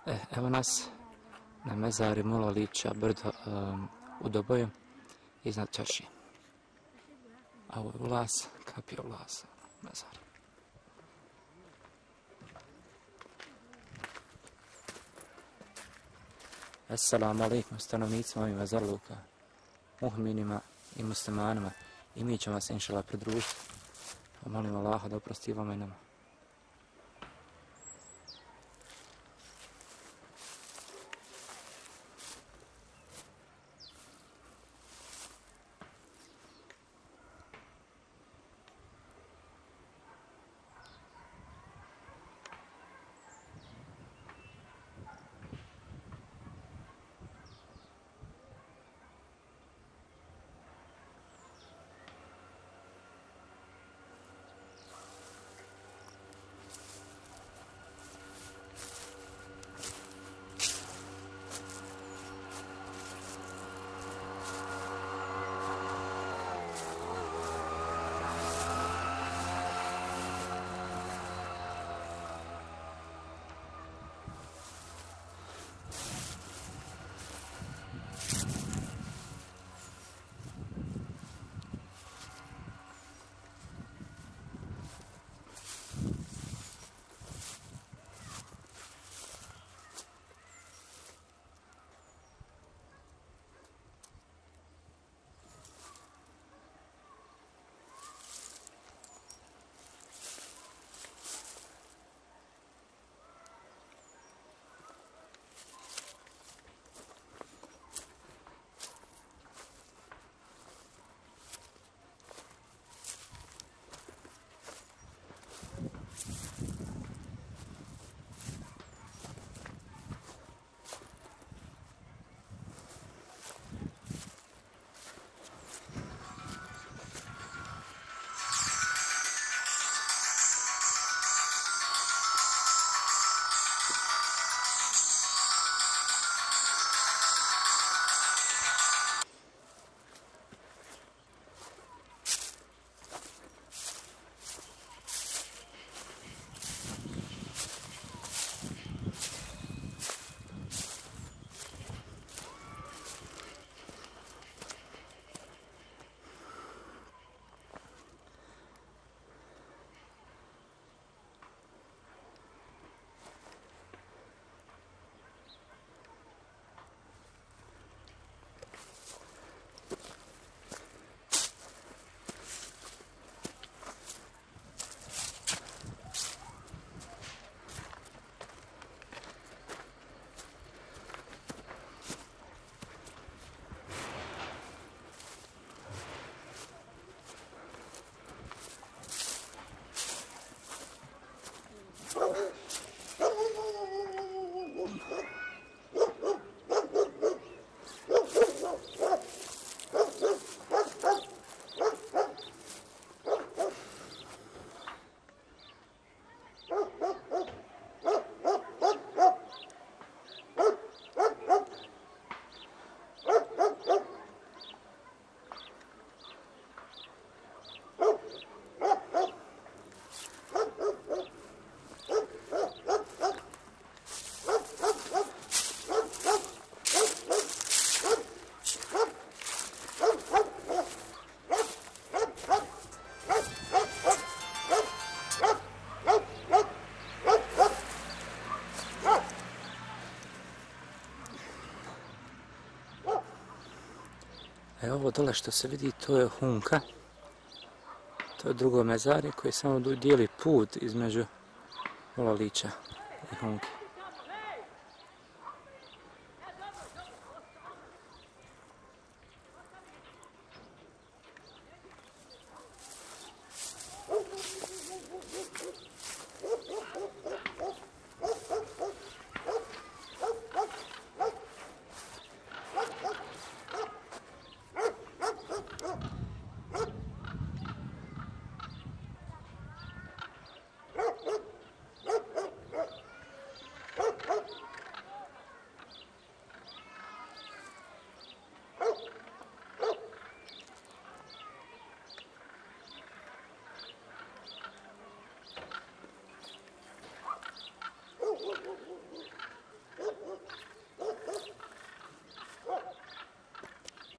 Evo nas na mezari Mulalića brdo u Doboju iznad čašije. A ovo je ulaz, kapio ulaz mezar. Assalamu alaikum stanovnicima ovih mezarluka, muhminima i muslimanima, i mi ćemo se inšallah pridružiti. Molim Allaha da oprosti vama i nama. Ovo dole što se vidi, to je Hunka. To je drugo mezarje koje samo dijeli put između Mulalića i Hunke.